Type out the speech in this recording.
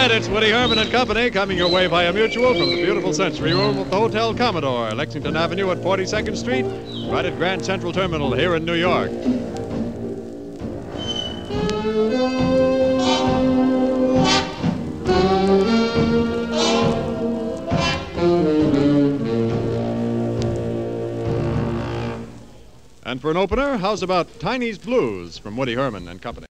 right, it's Woody Herman and Company coming your way via Mutual from the beautiful Century Room of the Hotel Commodore, Lexington Avenue at 42nd Street, right at Grand Central Terminal here in New York. And for an opener, how's about Tiny's Blues from Woody Herman and Company?